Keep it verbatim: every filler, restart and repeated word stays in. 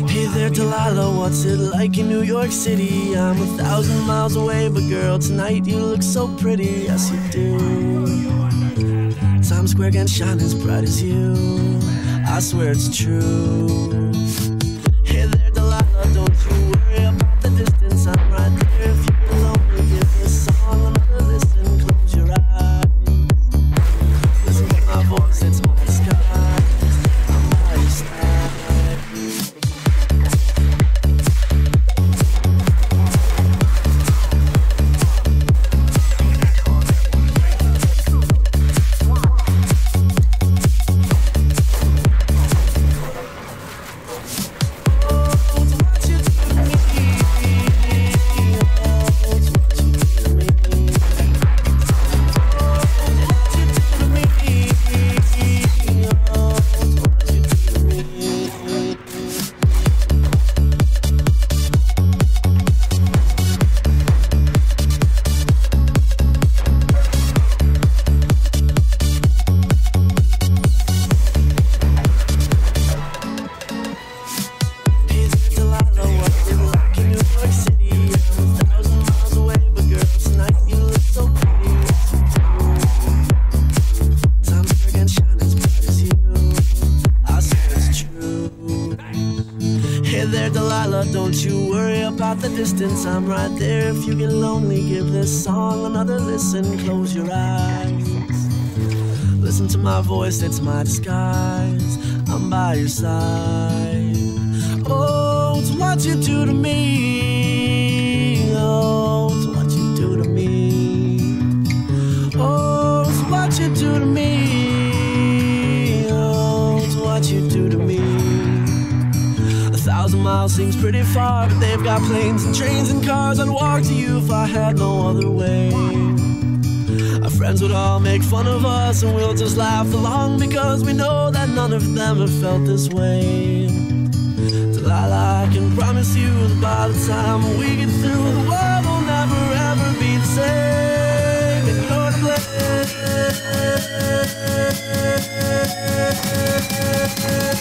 Hey there, Delilah, what's it like in New York City? I'm a thousand miles away, but girl, tonight you look so pretty. Yes, you do. Times Square can't shine as bright as you. I swear it's true. Hey there, Delilah, don't you worry about the distance. I'm right there if you're lonely. Give this song another listen. Close your eyes. Listen to my voice, it's my disguise. I'm by your side. Don't you worry about the distance. I'm right there if you get lonely. Give this song another listen. Close your eyes. Listen to my voice, it's my disguise. I'm by your side. Oh, it's what you do to me. Oh, it's what you do to me. Oh, it's what you do to me. Oh, it's what you do to me. A thousand miles seems pretty far, but they've got planes and trains and cars. I'd walk to you if I had no other way. Our friends would all make fun of us, and we'll just laugh along, because we know that none of them have felt this way. Delilah, I can promise you that by the time we get through, the world will never ever be the same. And you're to blame.